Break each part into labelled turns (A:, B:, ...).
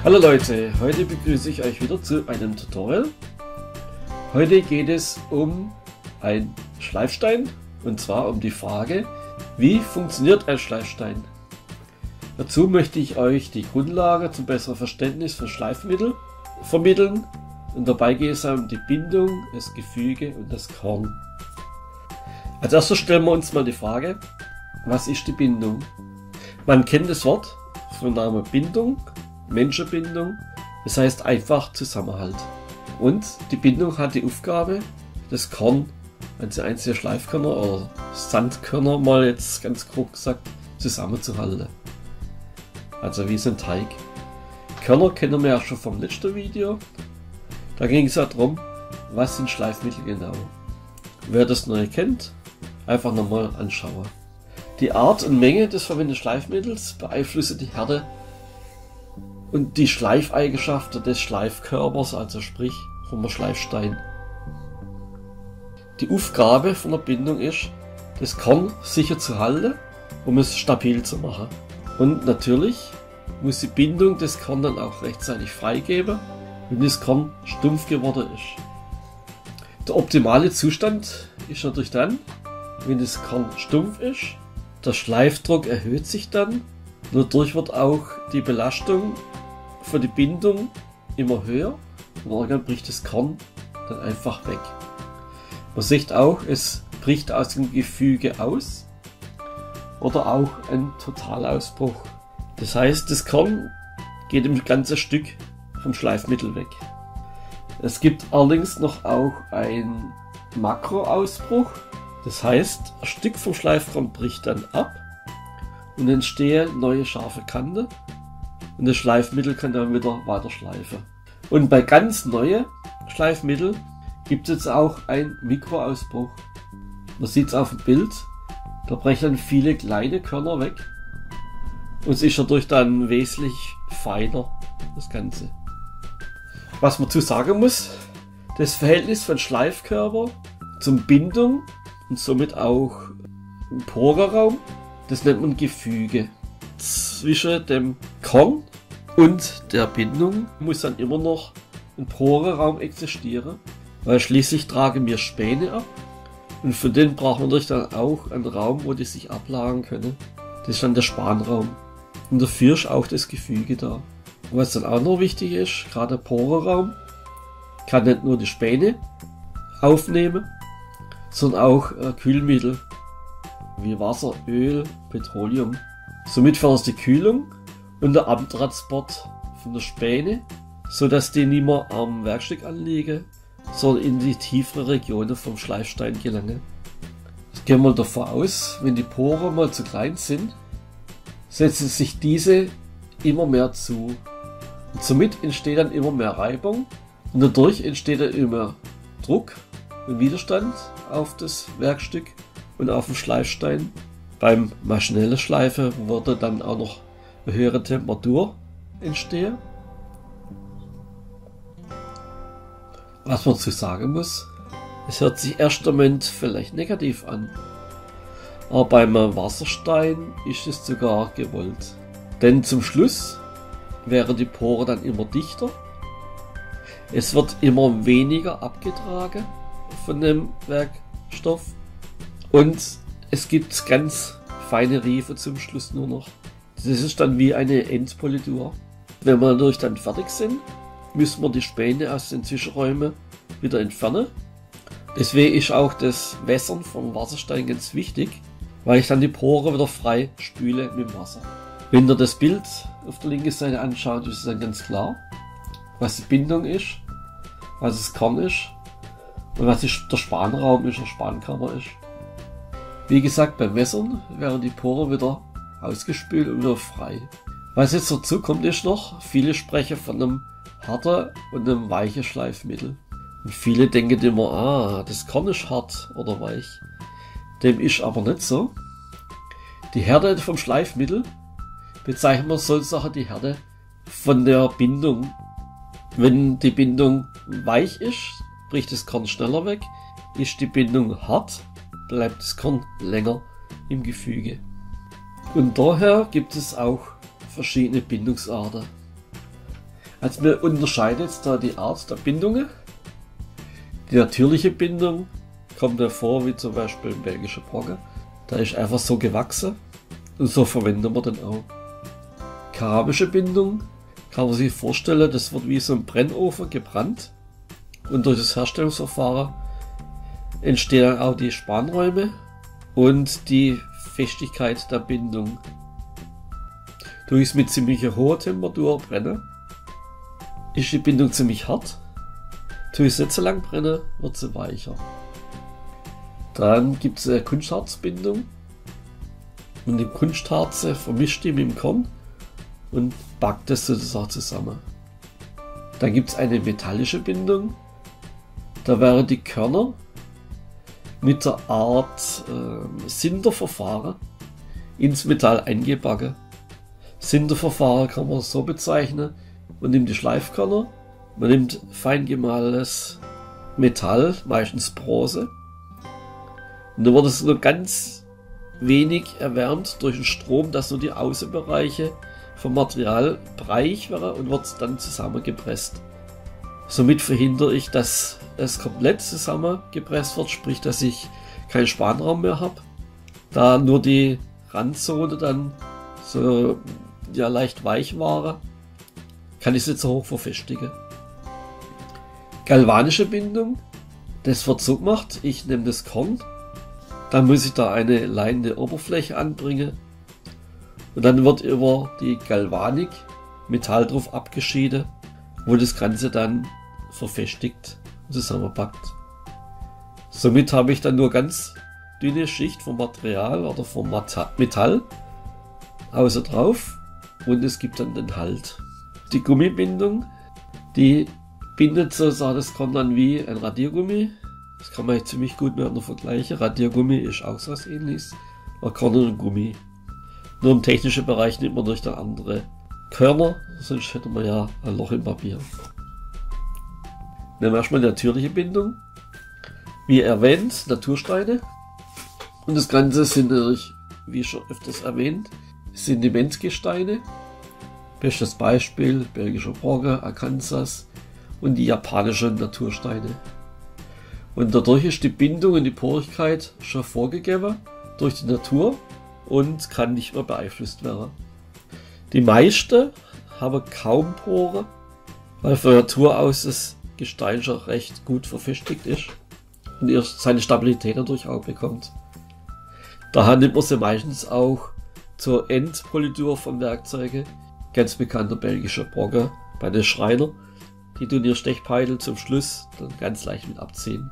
A: Hallo Leute, heute begrüße ich euch wieder zu einem Tutorial. Heute geht es um einen Schleifstein und zwar um die Frage, wie funktioniert ein Schleifstein? Dazu möchte ich euch die Grundlage zum besseren Verständnis von Schleifmittel vermitteln und dabei geht es um die Bindung, das Gefüge und das Korn. Als erstes stellen wir uns mal die Frage, was ist die Bindung? Man kennt das Wort vom Namen Bindung, Menschenbindung, das heißt einfach Zusammenhalt. Und die Bindung hat die Aufgabe, das Korn, also einzelne Schleifkörner oder Sandkörner, mal jetzt ganz grob gesagt, zusammenzuhalten. Also wie so ein Teig. Körner kennen wir ja schon vom letzten Video. Da ging es ja darum, was sind Schleifmittel genau. Wer das neu kennt, einfach nochmal anschauen. Die Art und Menge des verwendeten Schleifmittels beeinflussen die Härte und die Schleifeigenschaften des Schleifkörpers, also sprich vom Schleifstein. Die Aufgabe von der Bindung ist, das Korn sicher zu halten, um es stabil zu machen. Und natürlich muss die Bindung des Korn dann auch rechtzeitig freigeben, wenn das Korn stumpf geworden ist. Der optimale Zustand ist natürlich dann, wenn das Korn stumpf ist, der Schleifdruck erhöht sich dann und dadurch wird auch die Belastung für die Bindung immer höher und irgendwann bricht das Korn dann einfach weg. Man sieht auch, es bricht aus dem Gefüge aus oder auch ein Totalausbruch. Das heißt, das Korn geht im ganzen Stück vom Schleifmittel weg. Es gibt allerdings noch auch einen Makroausbruch. Das heißt, ein Stück vom Schleifkorn bricht dann ab und entstehen neue scharfe Kanten und das Schleifmittel kann dann wieder weiter schleifen. Und bei ganz neuen Schleifmitteln gibt es jetzt auch einen Mikroausbruch. Man sieht es auf dem Bild, da brechen dann viele kleine Körner weg und es ist dadurch dann wesentlich feiner, das Ganze. Was man dazu sagen muss, das Verhältnis von Schleifkörper zum Bindung und somit auch im Porenraum, das nennt man Gefüge. Zwischen dem Korn und der Bindung muss dann immer noch ein Porenraum existieren, weil schließlich tragen wir Späne ab und für den braucht man natürlich dann auch einen Raum, wo die sich ablagern können. Das ist dann der Spanraum und dafür ist auch das Gefüge da. Und was dann auch noch wichtig ist, gerade der Porenraum kann nicht nur die Späne aufnehmen, sondern auch Kühlmittel wie Wasser, Öl, Petroleum. Somit fördert die Kühlung und der Abtransport von der Späne, sodass die nicht mehr am Werkstück anliegen, sondern in die tieferen Regionen vom Schleifstein gelangen. Jetzt gehen wir davon aus, wenn die Poren mal zu klein sind, setzen sich diese immer mehr zu. Und somit entsteht dann immer mehr Reibung und dadurch entsteht dann immer Druck und Widerstand auf das Werkstück und auf dem Schleifstein. Beim maschinellen Schleifen würde dann auch noch eine höhere Temperatur entstehen. Was man dazu sagen muss, es hört sich erst im Moment vielleicht negativ an, aber beim Wasserstein ist es sogar gewollt. Denn zum Schluss wären die Poren dann immer dichter, es wird immer weniger abgetragen von dem Werkstoff und es gibt ganz feine Riefe zum Schluss nur noch. Das ist dann wie eine Endpolitur. Wenn wir dadurch dann fertig sind, müssen wir die Späne aus den Zwischenräumen wieder entfernen. Deswegen ist auch das Wässern vom Wasserstein ganz wichtig, weil ich dann die Poren wieder frei spüle mit dem Wasser. Wenn ihr das Bild auf der linken Seite anschaut, ist es dann ganz klar, was die Bindung ist, was das Korn ist und was der Spanraum ist, der Spankörper ist. Wie gesagt, beim Wässern werden die Poren wieder ausgespült und wieder frei. Was jetzt dazu kommt ist noch, viele sprechen von einem harten und einem weichen Schleifmittel. Und viele denken immer, das Korn ist hart oder weich. Dem ist aber nicht so. Die Härte vom Schleifmittel bezeichnet man sozusagen die Härte von der Bindung. Wenn die Bindung weich ist, bricht das Korn schneller weg. Ist die Bindung hart, bleibt das Korn länger im Gefüge. Und daher gibt es auch verschiedene Bindungsarten. Also man unterscheidet jetzt da die Art der Bindungen. Die natürliche Bindung kommt ja vor, wie zum Beispiel im belgischen Brogge. Da ist einfach so gewachsen und so verwenden wir den auch. Keramische Bindung kann man sich vorstellen, das wird wie so ein Brennofen gebrannt und durch das Herstellungsverfahren entstehen auch die Spanräume und die Festigkeit der Bindung. Durch es mit ziemlich hoher Temperatur brennen, ist die Bindung ziemlich hart. Durch es nicht so lang brennen, wird sie weicher. Dann gibt es eine Kunstharzbindung. Und die Kunstharze vermischt die mit dem Korn und backt das sozusagen zusammen. Dann gibt es eine metallische Bindung. Da wären die Körner mit der Art Sinterverfahren ins Metall eingebacken. Sinterverfahren kann man so bezeichnen: man nimmt die Schleifkörner, man nimmt fein gemahlenes Metall, meistens Bronze, und dann wird es nur ganz wenig erwärmt durch den Strom, dass nur die Außenbereiche vom Material breiig werden und wird dann zusammengepresst. Somit verhindere ich, dass es komplett zusammengepresst wird, sprich, dass ich keinen Spanraum mehr habe, da nur die Randzone dann so ja leicht weich war, kann ich sie zu hoch verfestigen. Galvanische Bindung, das wird so gemacht: ich nehme das Korn, dann muss ich da eine leinende Oberfläche anbringen und dann wird über die Galvanik Metall drauf abgeschieden, wo das Ganze dann verfestigt und zusammenpackt. Somit habe ich dann nur ganz dünne Schicht vom Material oder vom Metall außen drauf und es gibt dann den Halt. Die Gummibindung, die bindet sozusagen das Korn dann wie ein Radiergummi. Das kann man ziemlich gut miteinander vergleichen. Radiergummi ist auch so was Ähnliches, aber Korn und Gummi. Nur im technischen Bereich nimmt man durch der andere Körner, sonst hätte man ja ein Loch im Papier. Nehmen wir erstmal die natürliche Bindung. Wie erwähnt, Natursteine. Und das Ganze sind natürlich, wie schon öfters erwähnt, Sedimentgesteine. Bestes Beispiel: belgischer Brogge, Arkansas und die japanischen Natursteine. Und dadurch ist die Bindung und die Porigkeit schon vorgegeben durch die Natur und kann nicht mehr beeinflusst werden. Die meisten haben kaum Poren, weil von Natur aus das Gestein schon recht gut verfestigt ist und erst seine Stabilität dadurch auch bekommt. Daher nimmt man sie meistens auch zur Endpolitur von Werkzeugen. Ganz bekannter belgischer Brogge bei den Schreiner. Die tun ihr Stechpeitel zum Schluss dann ganz leicht mit abziehen.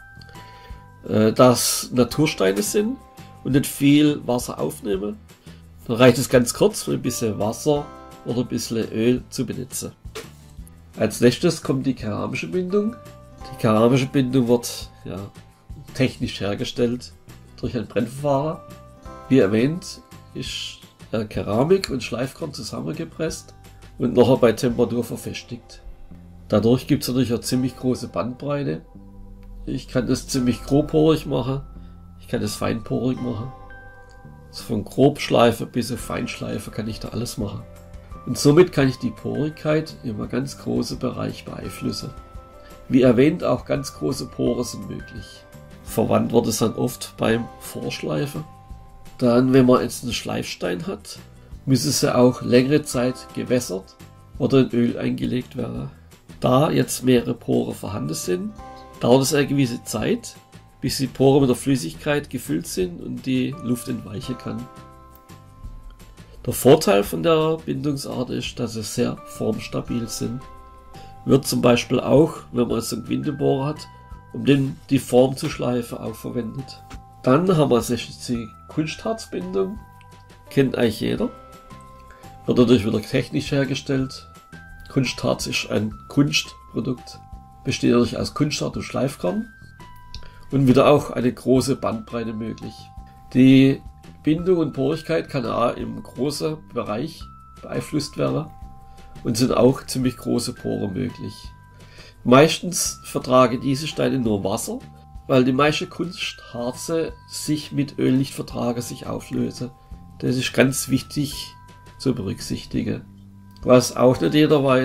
A: Das Natursteine sind und nicht viel Wasser aufnehmen, dann reicht es ganz kurz, ein bisschen Wasser oder ein bisschen Öl zu benutzen. Als nächstes kommt die keramische Bindung. Die keramische Bindung wird technisch hergestellt durch ein Brennverfahren. Wie erwähnt, ist Keramik und Schleifkorn zusammengepresst und nachher bei Temperatur verfestigt. Dadurch gibt es natürlich eine ziemlich große Bandbreite. Ich kann das ziemlich grobporig machen, ich kann das feinporig machen. Also von Grobschleife bis auf Feinschleife kann ich da alles machen. Und somit kann ich die Porigkeit in einem ganz großen Bereich beeinflussen. Wie erwähnt, auch ganz große Poren sind möglich. Verwandt wird es dann oft beim Vorschleifen. Dann, wenn man jetzt einen Schleifstein hat, muss es ja auch längere Zeit gewässert oder in Öl eingelegt werden. Da jetzt mehrere Poren vorhanden sind, dauert es eine gewisse Zeit, bis die Poren mit der Flüssigkeit gefüllt sind und die Luft entweichen kann. Der Vorteil von der Bindungsart ist, dass sie sehr formstabil sind. Wird zum Beispiel auch, wenn man jetzt einen Gewindebohrer hat, um die Form zu schleifen, auch verwendet. Dann haben wir die Kunstharzbindung, kennt eigentlich jeder, wird dadurch wieder technisch hergestellt. Kunstharz ist ein Kunstprodukt, besteht dadurch aus Kunstharz und Schleifkorn und wieder auch eine große Bandbreite möglich. Die Bindung und Porigkeit kann auch im großen Bereich beeinflusst werden und sind auch ziemlich große Poren möglich. Meistens vertragen diese Steine nur Wasser, weil die meisten Kunstharze sich mit Öl nicht vertragen, sich auflösen. Das ist ganz wichtig zu berücksichtigen. Was auch nicht jeder weiß,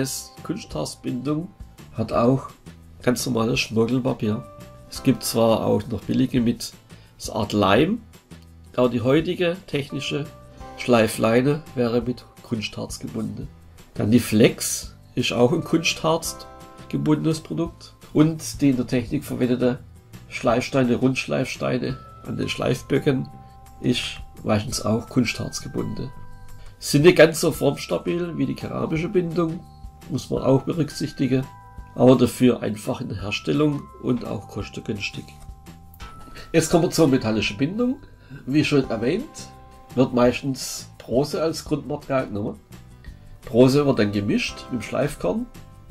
A: Kunstharzbindung hat auch ganz normales Schmirgelpapier. Es gibt zwar auch noch billige mit so Art Leim, aber die heutige technische Schleifleine wäre mit Kunstharz gebunden. Dann die Flex ist auch ein Kunstharz gebundenes Produkt und die in der Technik verwendete Schleifsteine, Rundschleifsteine an den Schleifböcken ist meistens auch Kunstharz gebunden. Sind nicht ganz so formstabil wie die keramische Bindung, muss man auch berücksichtigen, aber dafür einfach in der Herstellung und auch kostengünstig. Jetzt kommen wir zur metallischen Bindung. Wie schon erwähnt, wird meistens Bronze als Grundmaterial genommen. Bronze wird dann gemischt mit dem Schleifkorn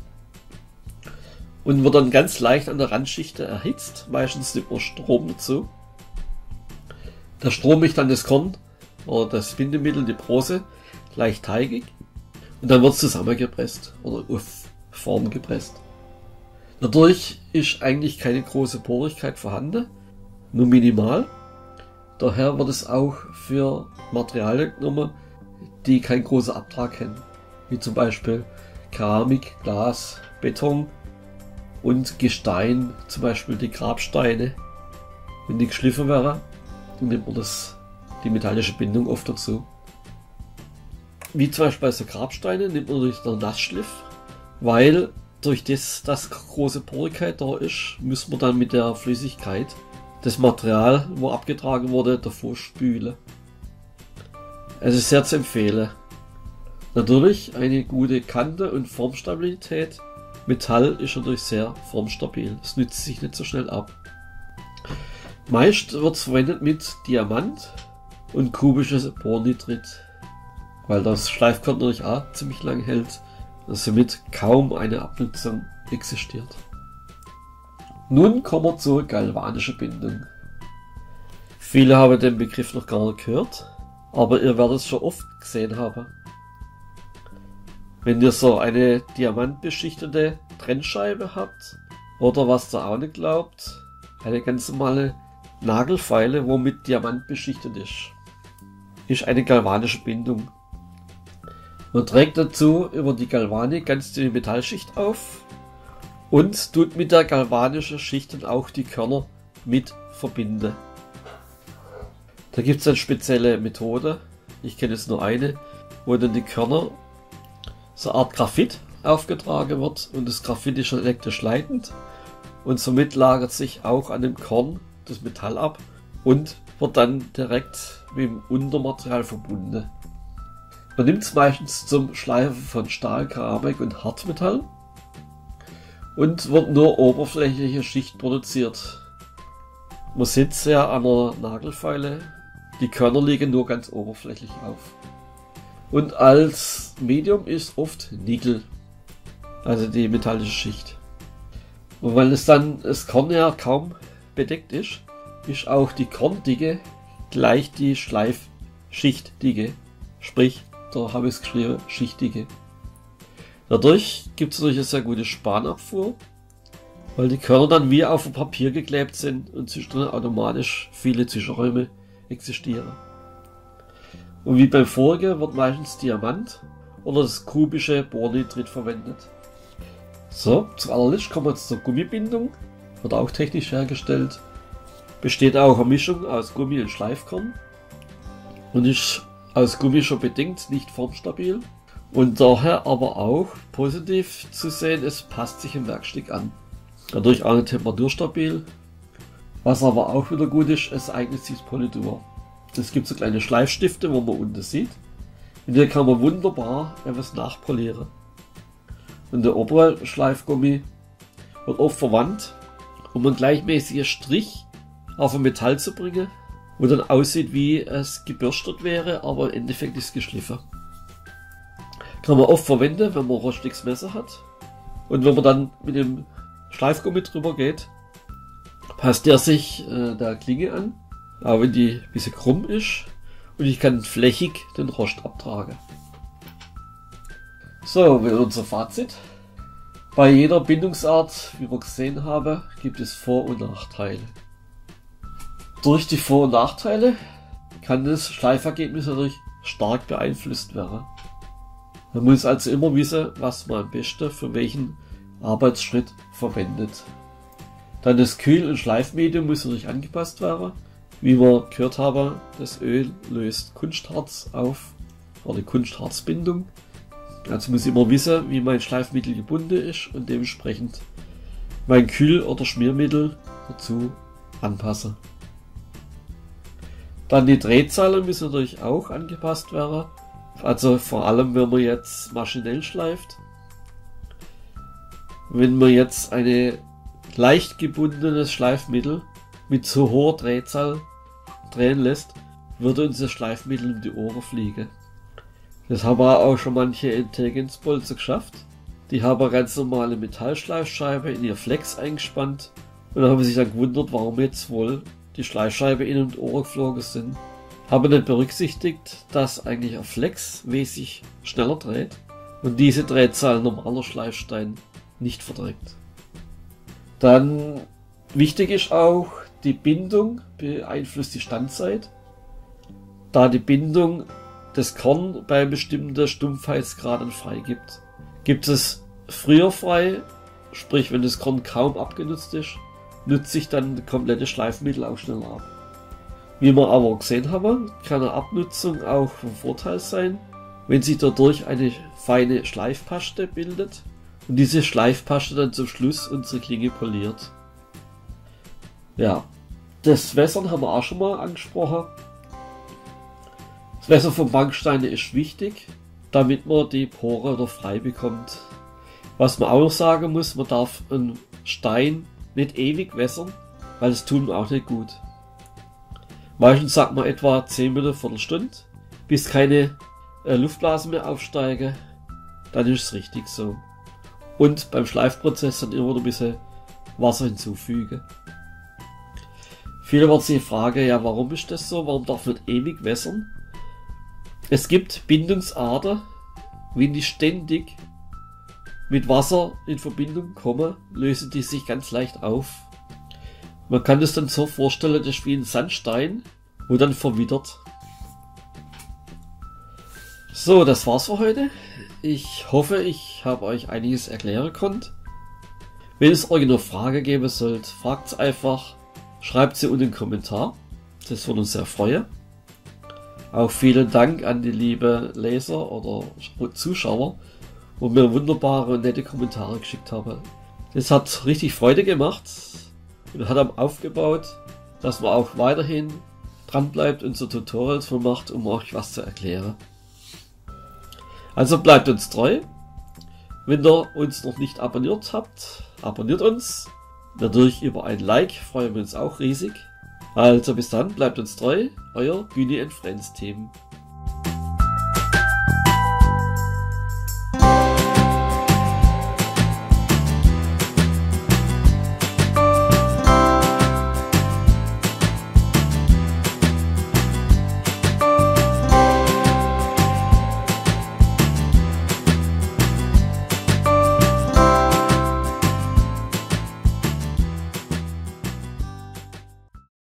A: und wird dann ganz leicht an der Randschicht erhitzt. Meistens nimmt man Strom dazu. Der Strom macht dann das Korn oder das Bindemittel, die Bronze, leicht teigig und dann wird es zusammengepresst oder auf Form gepresst. Dadurch ist eigentlich keine große Porigkeit vorhanden, nur minimal. Daher wird es auch für Materialien genommen, die keinen großen Abtrag kennen, wie zum Beispiel Keramik, Glas, Beton und Gestein, zum Beispiel die Grabsteine. Wenn die geschliffen wären, dann nimmt man die metallische Bindung oft dazu. Wie zum Beispiel bei so Grabsteinen nimmt man durch den Nassschliff, weil durch das große Porigkeit da ist, müssen wir dann mit der Flüssigkeit das Material, wo abgetragen wurde, davor spülen. Es ist sehr zu empfehlen. Natürlich eine gute Kante und Formstabilität. Metall ist natürlich sehr formstabil. Es nützt sich nicht so schnell ab. Meist wird es verwendet mit Diamant und kubisches Bornitrit, weil das Schleifkorn natürlich auch ziemlich lang hält und somit kaum eine Abnutzung existiert. Nun kommen wir zur galvanischen Bindung. Viele haben den Begriff noch gar nicht gehört, aber ihr werdet es schon oft gesehen haben. Wenn ihr so eine diamantbeschichtete Trennscheibe habt oder was ihr auch nicht glaubt, eine ganz normale Nagelfeile, wo mit Diamant beschichtet ist eine galvanische Bindung. Man trägt dazu über die Galvanik ganz die Metallschicht auf und tut mit der galvanischen Schicht dann auch die Körner mit verbinden. Da gibt es eine spezielle Methode, ich kenne jetzt nur eine, wo dann die Körner so eine Art Graphit aufgetragen wird und das Graphit ist schon elektrisch leitend und somit lagert sich auch an dem Korn das Metall ab und wird dann direkt mit dem Untermaterial verbunden. Man nimmt es meistens zum Schleifen von Stahl, Keramik und Hartmetall und wird nur oberflächliche Schicht produziert. Man sieht es ja an der Nagelfeile, die Körner liegen nur ganz oberflächlich auf. Und als Medium ist oft Nickel, also die metallische Schicht. Und weil es dann das Korn ja kaum bedeckt ist, ist auch die Korndicke gleich die Schleifschichtdicke. Sprich, da habe ich es geschrieben, Schichtdicke. Dadurch gibt es natürlich eine sehr gute Spanabfuhr, weil die Körner dann wie auf dem Papier geklebt sind und zwischendrin automatisch viele Zwischenräume existieren. Und wie beim vorigen wird meistens Diamant oder das kubische Bornitrit verwendet. So, zu allerletzt kommen wir jetzt zur Gummibindung. Wird auch technisch hergestellt. Besteht auch eine Mischung aus Gummi und Schleifkorn. Und ist aus Gummi schon bedingt nicht formstabil. Und daher aber auch positiv zu sehen, es passt sich im Werkstück an. Dadurch auch nicht temperaturstabil. Was aber auch wieder gut ist, es eignet sich Politur. Es gibt so kleine Schleifstifte, wo man unten sieht. In der kann man wunderbar etwas nachpolieren. Und der obere Schleifgummi wird oft verwandt, um einen gleichmäßigen Strich auf ein Metall zu bringen, wo dann aussieht, wie es gebürstet wäre, aber im Endeffekt ist es geschliffen. Kann man oft verwenden, wenn man ein rostiges Messer hat. Und wenn man dann mit dem Schleifgummi drüber geht, passt der sich der Klinge an, auch wenn die ein bisschen krumm ist, und ich kann flächig den Rost abtragen. So, unser Fazit. Bei jeder Bindungsart, wie wir gesehen haben, gibt es Vor- und Nachteile. Durch die Vor- und Nachteile kann das Schleifergebnis natürlich stark beeinflusst werden. Man muss also immer wissen, was man am besten für welchen Arbeitsschritt verwendet. Dann das Kühl- und Schleifmedium muss natürlich angepasst werden. Wie wir gehört haben, das Öl löst Kunstharz auf, oder Kunstharzbindung. Also muss ich immer wissen, wie mein Schleifmittel gebunden ist und dementsprechend mein Kühl- oder Schmiermittel dazu anpassen. Dann die Drehzahlen müssen natürlich auch angepasst werden. Also vor allem, wenn man jetzt maschinell schleift. Wenn man jetzt ein leicht gebundenes Schleifmittel mit so hoher Drehzahl drehen lässt, würde uns das Schleifmittel um die Ohren fliegen. Das haben auch schon manche Intelligenzbolzen geschafft. Die haben eine ganz normale Metallschleifscheibe in ihr Flex eingespannt und haben sich dann gewundert, warum jetzt wohl die Schleifscheibe in und Ohren geflogen sind. Haben nicht berücksichtigt, dass eigentlich ein Flex wesentlich schneller dreht und diese Drehzahl ein normaler Schleifstein nicht verträgt. Dann wichtig ist auch, die Bindung beeinflusst die Standzeit. Da die Bindung das Korn bei bestimmten Stumpfheitsgraden freigibt. Gibt es früher frei, sprich wenn das Korn kaum abgenutzt ist, nutzt sich dann das komplette Schleifmittel auch schneller ab. Wie wir aber gesehen haben, kann eine Abnutzung auch von Vorteil sein, wenn sich dadurch eine feine Schleifpaste bildet und diese Schleifpaste dann zum Schluss unsere Klinge poliert. Ja, das Wässern haben wir auch schon mal angesprochen. Das Wässern von Banksteinen ist wichtig, damit man die Poren wieder frei bekommt. Was man auch noch sagen muss, man darf einen Stein nicht ewig wässern, weil das tut man auch nicht gut. Meistens sagt man etwa 10 Minuten, Viertelstunde, bis keine Luftblasen mehr aufsteigen, dann ist es richtig so. Und beim Schleifprozess dann immer ein bisschen Wasser hinzufügen. Viele werden sich fragen, ja, warum ist das so? Warum darf man nicht ewig wässern? Es gibt Bindungsarten, wenn die ständig mit Wasser in Verbindung kommen, lösen die sich ganz leicht auf. Man kann das dann so vorstellen, das ist wie ein Sandstein, wo dann verwittert. So, das war's für heute. Ich hoffe, ich habe euch einiges erklären können. Wenn es euch noch Fragen geben sollt, fragt's einfach, schreibt sie unten in den Kommentar. Das würde uns sehr freuen. Auch vielen Dank an die liebe Leser oder Zuschauer, wo mir wunderbare und nette Kommentare geschickt haben. Das hat richtig Freude gemacht und hat am aufgebaut, dass man auch weiterhin dran bleibt und so Tutorials macht, um euch was zu erklären. Also bleibt uns treu. Wenn ihr uns noch nicht abonniert habt, abonniert uns. Natürlich über ein Like freuen wir uns auch riesig. Also bis dann, bleibt uns treu, euer Gyni & Friends Team.